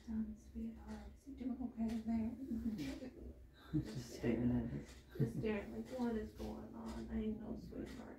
Son, sweetheart, is he doing okay in there? Just staring at it. Just staring like, what is going on? I know, sweetheart.